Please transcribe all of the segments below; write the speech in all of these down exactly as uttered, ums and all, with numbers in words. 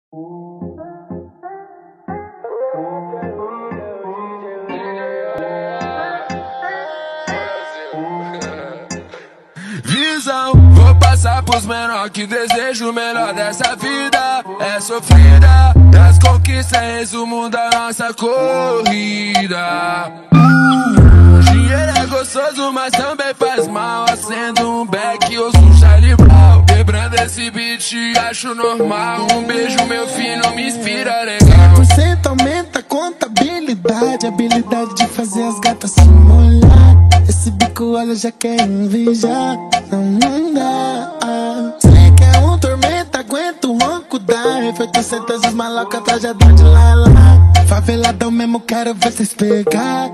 Visão, vou passar pros menor que desejo o melhor dessa vida. É sofrida, das conquistas, resumo da nossa corrida. O dinheiro é gostoso, mas também faz mal. Acendo um beck, ouço um Charlie Brown. Quebrando esse beat, acho normal. Um beijo, meu filho, me inspira legal. cem por cento aumenta a contabilidade, a habilidade de fazer as gatas se molhar. Esse bico, olha, já quer invejar. Não, não dá. Sei que é um tormento, aguenta o ronco da efeito certeza, os malocas trajadão de lá lá. Faveladão mesmo, quero ver vocês pegar.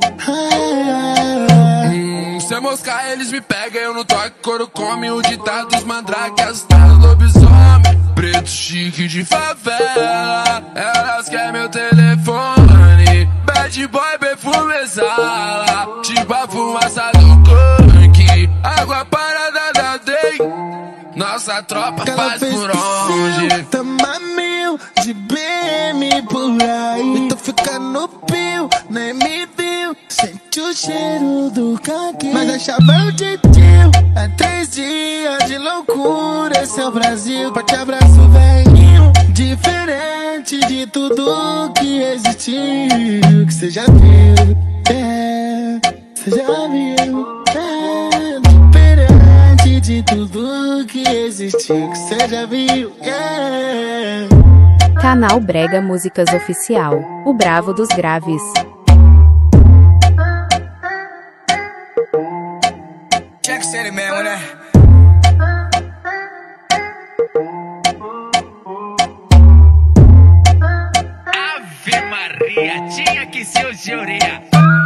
Hum, se eu moscar, eles me pegam. Eu não toco, couro come o ditado dos mandrake, assustar lobisomem. Preto chique de favela, elas querem meu telefone. Bad boy, perfume sala, tipo a fumaça do tanque. Água parada da day, nossa tropa faz por onde. Tamo mil de B M por aí. Então fica no pio, nem me viu. Sente o cheiro do caqui, mas achava o de tio. É três dias de loucura, esse é o Brasil. Forte abraço, velhinho. Diferente de tudo que existiu, que cê já viu, é, cê já viu, é. Diferente de tudo que existiu, que cê já viu, é. Canal Brega Músicas Oficial, o bravo dos graves. Jack City, man, when I... Ave Maria, tinha que ser o Georia.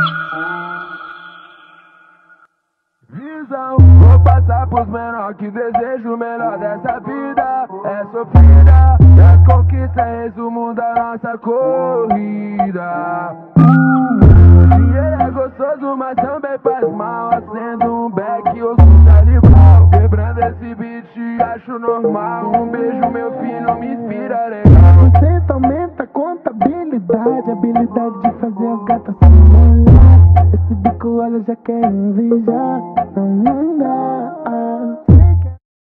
Visão, vou passar pros menor que desejo o melhor dessa vida. É sofrida, das conquistas, resumo da nossa corrida. O dinheiro é gostoso, mas também faz mal. Acendo um beck, ouço um Charlie Brown. Quebrando esse beat, acho normal. Um beijo, meu filho, me inspira legal. Você aumenta a contabilidade, a habilidade de fazer as gatas se molhar. Esse bico, olha, já quer invejar. Não, não dá.